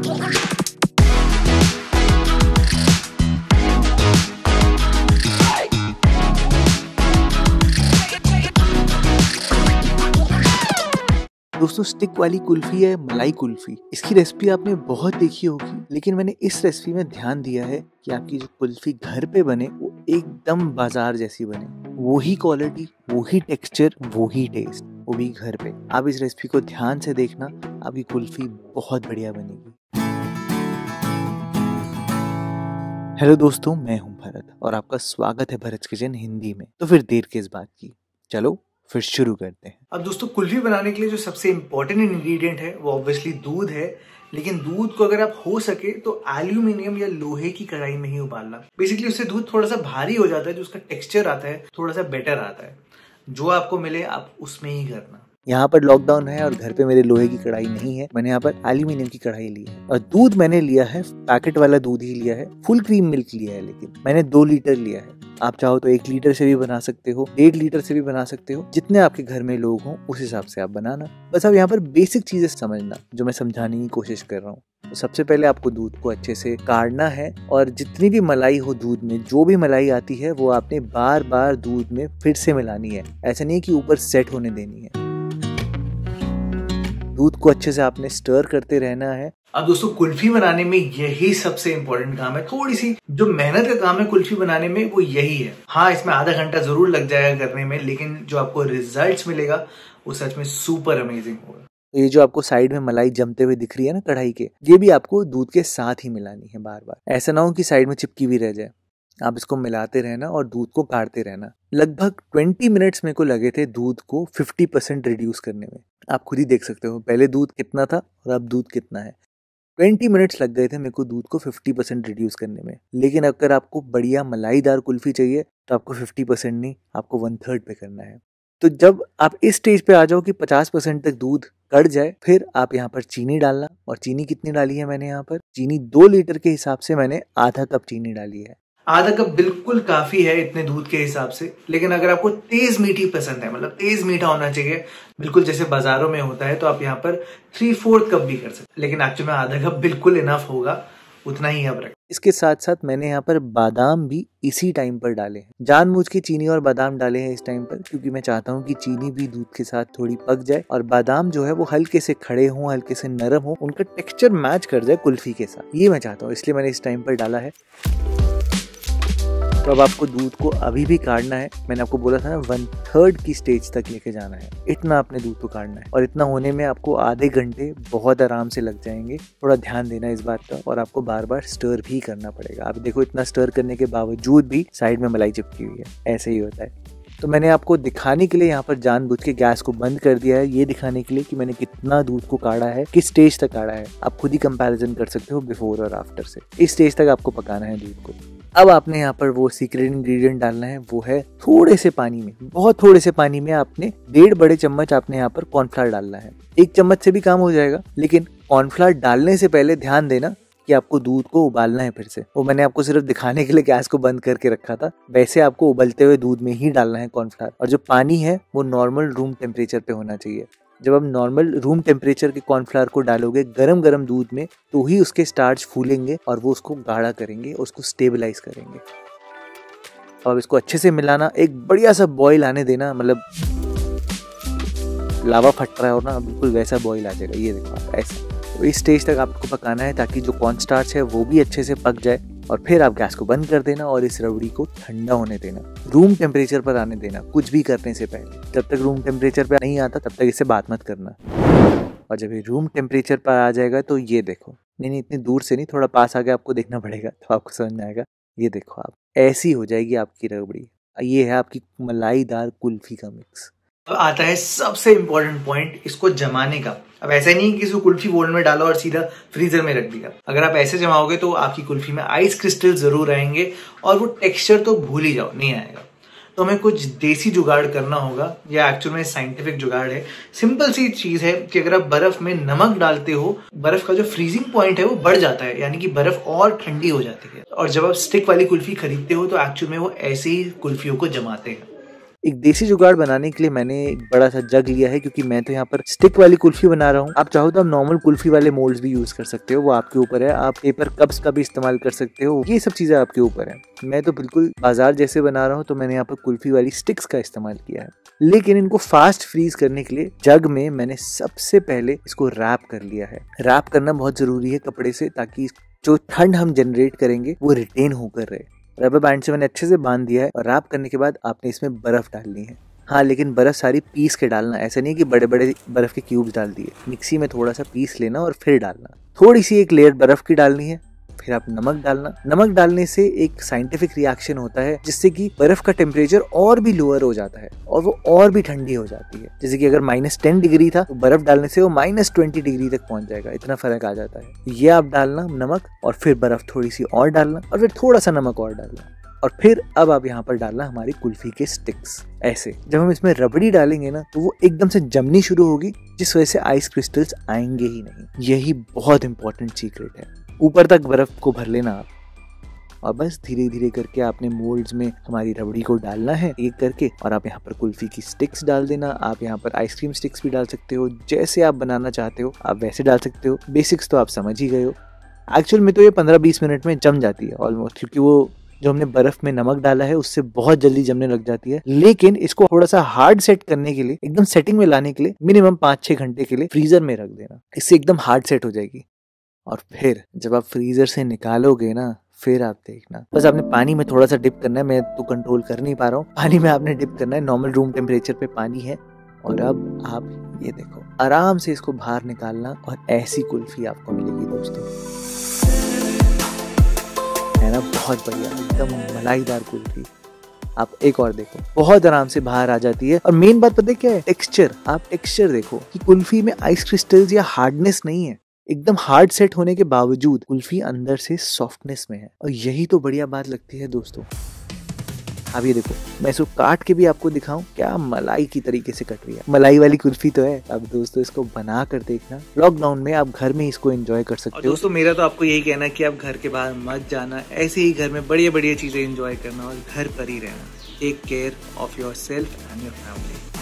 दोस्तों स्टिक वाली कुल्फी है मलाई कुल्फी। इसकी रेसिपी आपने बहुत देखी होगी, लेकिन मैंने इस रेसिपी में ध्यान दिया है कि आपकी जो कुल्फी घर पे बने वो एकदम बाजार जैसी बने। वही क्वालिटी, वही टेक्सचर, वही टेस्ट, वो भी घर पे। आप इस रेसिपी को ध्यान से देखना, आपकी कुल्फी बहुत बढ़िया बनेगी। हेलो दोस्तों, मैं हूं भरत और आपका स्वागत है भरत किचन हिंदी में। तो फिर देर किस बात की, चलो फिर शुरू करते हैं। अब दोस्तों कुल्फी बनाने के लिए जो सबसे इम्पोर्टेंट इंग्रेडिएंट है वो ऑब्वियसली दूध है। लेकिन दूध को अगर आप हो सके तो एल्यूमिनियम या लोहे की कढ़ाई में ही उबालना। बेसिकली उससे दूध थोड़ा सा भारी हो जाता है, जो उसका टेक्सचर आता है थोड़ा सा बेटर आता है। जो आपको मिले आप उसमें ही करना। यहाँ पर लॉकडाउन है और घर पे मेरे लोहे की कढ़ाई नहीं है, मैंने यहाँ पर एल्यूमिनियम की कढ़ाई ली है। और दूध मैंने लिया है पैकेट वाला दूध ही लिया है, फुल क्रीम मिल्क लिया है, लेकिन मैंने 2 लीटर लिया है। आप चाहो तो 1 लीटर से भी बना सकते हो, 1.5 लीटर से भी बना सकते हो, जितने आपके घर में लोग हों उस हिसाब से आप बनाना। बस अब यहाँ पर बेसिक चीजें समझना जो मैं समझाने की कोशिश कर रहा हूँ। तो सबसे पहले आपको दूध को अच्छे से काढ़ना है और जितनी भी मलाई हो दूध में, जो भी मलाई आती है वो आपने बार बार दूध में फिर से मिलानी है। ऐसा नहीं कि ऊपर सेट होने देनी है। दूध को अच्छे से आपने स्टर करते रहना है। अब दोस्तों कुल्फी बनाने में यही सबसे इम्पोर्टेंट काम है। थोड़ी सी जो मेहनत का काम है कुल्फी बनाने में वो यही है। हाँ, इसमें आधा घंटा जरूर लग जाएगा करने में, लेकिन जो आपको रिजल्ट्स मिलेगा वो सच में सुपर अमेजिंग होगा। ये जो आपको साइड में मलाई जमते हुए दिख रही है ना कढ़ाई के, ये भी आपको दूध के साथ ही मिलानी है बार बार। ऐसा ना हो कि साइड में चिपकी भी रह जाए। आप इसको मिलाते रहना और दूध को काढ़ते रहना। लगभग 20 मिनट्स मेरे को लगे थे दूध को 50% रिड्यूस करने में। आप खुद ही देख सकते हो पहले दूध कितना था और अब दूध कितना है। 20 मिनट्स लग गए थे मेरे को दूध को 50% रिड्यूस करने में। लेकिन अगर आपको बढ़िया मलाईदार कुल्फी चाहिए तो आपको 50% नहीं, आपको 1/3 पे करना है। तो जब आप इस स्टेज पे आ जाओ कि 50% तक दूध कढ़ जाए, फिर आप यहाँ पर चीनी डालना। और चीनी कितनी डाली है मैंने यहाँ पर? चीनी 2 लीटर के हिसाब से मैंने आधा कप चीनी डाली है। आधा कप बिल्कुल काफी है इतने दूध के हिसाब से। लेकिन अगर आपको तेज मीठी पसंद है, मतलब तेज मीठा होना चाहिए बिल्कुल जैसे बाजारों में होता है, तो आप यहाँ पर 3/4 कप भी कर सकते हैं। लेकिन एक्चुअली में आधा कप बिल्कुल इनफ होगा, उतना ही अब रखें। इसके साथ साथ मैंने यहाँ पर बादाम भी इसी टाइम पर डाले हैं। जानबूझ के चीनी और बादाम डाले हैं इस टाइम पर, क्योंकि मैं चाहता हूँ कि चीनी भी दूध के साथ थोड़ी पक जाए और बादाम जो है वो हल्के से खड़े हों, हल्के से नरम हो, उनका टेक्सचर मैच कर जाए कुल्फी के साथ। ये मैं चाहता हूँ, इसलिए मैंने इस टाइम पर डाला है। तो अब आपको दूध को अभी भी काढ़ना है। मैंने आपको बोला था ना 1/3 की स्टेज तक लेके जाना है। इतना आपने दूध को काढ़ना है और इतना होने में आपको आधे घंटे बहुत आराम से लग जाएंगे। थोड़ा ध्यान देना इस बात का, और आपको बार बार स्टर भी करना पड़ेगा। आप देखो इतना स्टर करने के बावजूद भी साइड में मलाई चिपकी हुई है। ऐसे ही होता है। तो मैंने आपको दिखाने के लिए यहाँ पर जानबूझ के गैस को बंद कर दिया है, ये दिखाने के लिए कि मैंने कितना दूध को काढ़ा है, किस स्टेज तक काढ़ा है। आप खुद ही कंपैरिजन कर सकते हो बिफोर और आफ्टर से। इस स्टेज तक आपको पकाना है दूध को। अब आपने यहाँ पर वो सीक्रेट इंग्रेडिएंट डालना है, वो है थोड़े से पानी में, बहुत थोड़े से पानी में आपने 1.5 बड़े चम्मच आपने यहाँ पर कॉर्नफ्लावर डालना है। 1 चम्मच से भी काम हो जाएगा, लेकिन कॉर्नफ्लावर डालने से पहले ध्यान देना कि आपको दूध को उबालना है फिर से। वो मैंने आपको सिर्फ दिखाने के लिए गैस को बंद करके रखा था, वैसे आपको उबलते हुए दूध में ही डालना है कॉर्नफ्लावर। और जो पानी है वो नॉर्मल रूम टेम्परेचर पे होना चाहिए। जब आप नॉर्मल रूम टेम्परेचर के कॉर्नफ्लावर को डालोगे गरम गरम दूध में, तो ही उसके स्टार्च फूलेंगे और वो उसको गाढ़ा करेंगे, उसको स्टेबलाइज करेंगे। और इसको अच्छे से मिलाना, एक बढ़िया सा बॉईल आने देना, मतलब लावा फट रहा है और ना बिल्कुल वैसा बॉईल आ जाएगा। ये देखो आप ऐसा। तो इस स्टेज तक आपको पकाना है ताकि जो कॉर्न स्टार्च है वो भी अच्छे से पक जाए। और फिर आप गैस को बंद कर देना और इस रबड़ी को ठंडा होने देना, रूम टेम्परेचर पर आने देना कुछ भी करने से पहले। जब तक रूम टेम्परेचर पर नहीं आता तब तक इससे बात मत करना। और जब ये रूम टेम्परेचर पर आ जाएगा तो ये देखो, नहीं इतनी दूर से नहीं, थोड़ा पास आके आपको देखना पड़ेगा तो आपको समझ में आएगा। ये देखो आप, ऐसी हो जाएगी आपकी रबड़ी। ये है आपकी मलाईदार कुल्फी का मिक्स। अब आता है सबसे इम्पोर्टेंट पॉइंट, इसको जमाने का। अब ऐसा नहीं कि इसको कुल्फी बोल में डालो और सीधा फ्रीजर में रख दिया। अगर आप ऐसे जमाओगे तो आपकी कुल्फी में आइस क्रिस्टल जरूर आएंगे और वो टेक्सचर तो भूल ही जाओ, नहीं आएगा। तो हमें कुछ देसी जुगाड़ करना होगा, या एक्चुअल में साइंटिफिक जुगाड़ है। सिंपल सी चीज है कि अगर आप बर्फ में नमक डालते हो, बर्फ का जो फ्रीजिंग पॉइंट है वो बढ़ जाता है, यानी कि बर्फ और ठंडी हो जाती है। और जब आप स्टिक वाली कुल्फी खरीदते हो तो एक्चुअल में वो ऐसे ही कुल्फियों को जमाते हैं। एक देसी जुगाड़ बनाने के लिए मैंने एक बड़ा सा जग लिया है, क्योंकि मैं तो यहाँ पर स्टिक वाली कुल्फी बना रहा हूँ। आप चाहो तो आप नॉर्मल कुल्फी वाले मोल्ड्स भी यूज कर सकते हो, वो आपके ऊपर है। आप पेपर कप्स का भी इस्तेमाल कर सकते हो, ये सब चीजें आपके ऊपर है। मैं तो बिल्कुल बाजार जैसे बना रहा हूँ, तो मैंने यहाँ पर कुल्फी वाली स्टिक्स का इस्तेमाल किया है। लेकिन इनको फास्ट फ्रीज करने के लिए जग में मैंने सबसे पहले इसको रैप कर लिया है। रैप करना बहुत जरूरी है कपड़े से, ताकि जो ठंड हम जनरेट करेंगे वो रिटेन होकर रहे। रबर बैंड से मैंने अच्छे से बांध दिया है, और रैप करने के बाद आपने इसमें बर्फ डालनी है। हाँ, लेकिन बर्फ सारी पीस के डालना, ऐसा नहीं कि बड़े बड़े बर्फ के क्यूब्स डाल दिए। मिक्सी में थोड़ा सा पीस लेना और फिर डालना। थोड़ी सी एक लेयर बर्फ की डालनी है, फिर आप नमक डालना। नमक डालने से एक साइंटिफिक रिएक्शन होता है, जिससे कि बर्फ का टेम्परेचर और भी लोअर हो जाता है और वो और भी ठंडी हो जाती है। जैसे कि अगर -10 डिग्री था, तो बर्फ डालने से वो -20 डिग्री तक पहुंच जाएगा। इतना फर्क आ जाता है। ये आप डालना नमक, और फिर बर्फ थोड़ी सी और डालना, और फिर थोड़ा सा नमक और डालना, और फिर अब आप यहाँ पर डालना हमारी कुल्फी के स्टिक्स। ऐसे जब हम इसमें रबड़ी डालेंगे ना, तो वो एकदम से जमनी शुरू होगी, जिस वजह से आइस क्रिस्टल्स आएंगे ही नहीं। यही बहुत इंपॉर्टेंट सीक्रेट है। ऊपर तक बर्फ को भर लेना आप, और बस धीरे धीरे करके आपने मोल्ड्स में हमारी रबड़ी को डालना है एक करके, और आप यहाँ पर कुल्फी की स्टिक्स डाल देना। आप यहाँ पर आइसक्रीम स्टिक्स भी डाल सकते हो, जैसे आप बनाना चाहते हो आप वैसे डाल सकते हो। बेसिक्स तो आप समझ ही गए हो। एक्चुअल में तो ये 15-20 मिनट में जम जाती है ऑलमोस्ट, क्योंकि वो जो हमने बर्फ में नमक डाला है उससे बहुत जल्दी जमने लग जाती है। लेकिन इसको थोड़ा सा हार्ड सेट करने के लिए, एकदम सेटिंग में लाने के लिए मिनिमम 5-6 घंटे के लिए फ्रीजर में रख देना। इससे एकदम हार्ड सेट हो जाएगी। और फिर जब आप फ्रीजर से निकालोगे ना, फिर आप देखना, बस आपने पानी में थोड़ा सा डिप करना है। मैं तो कंट्रोल कर नहीं पा रहा हूँ। पानी में आपने डिप करना है, नॉर्मल रूम टेम्परेचर पे पानी है। और अब आप ये देखो, आराम से इसको बाहर निकालना, और ऐसी कुल्फी आपको मिलेगी दोस्तों, है ना? बहुत बढ़िया, एकदम मलाईदार कुल्फी। आप एक और देखो, बहुत आराम से बाहर आ जाती है। और मेन बात पता है क्या है? टेक्सचर। आप टेक्सचर देखो कि कुल्फी में आइस क्रिस्टल्स या हार्डनेस नहीं है। एकदम हार्ड सेट होने के बावजूद कुल्फी अंदर से सॉफ्टनेस में है, और यही तो बढ़िया बात लगती है दोस्तों। अब ये देखो, मैं इसको काट के भी आपको दिखाऊं, क्या मलाई की तरीके से कट रही है। मलाई वाली कुल्फी तो है। अब दोस्तों इसको बना कर देखना। लॉकडाउन में आप घर में इसको एंजॉय कर सकते हो। दोस्तों मेरा तो आपको यही कहना है कि आप घर के बाहर मत जाना, ऐसे ही घर में बढ़िया बढ़िया चीजें एंजॉय करना और घर पर ही रहना। Take care of yourself and your family.